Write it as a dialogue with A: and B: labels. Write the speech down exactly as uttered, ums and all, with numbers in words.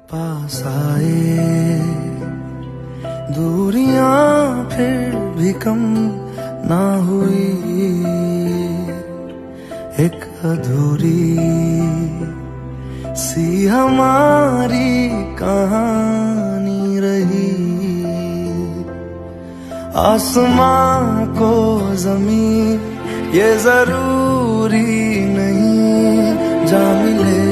A: पास आए दूरियां फिर भी कम ना हुई, एक अधूरी सी हमारी कहानी रही। आसमां को जमीन ये जरूरी नहीं, जा मिले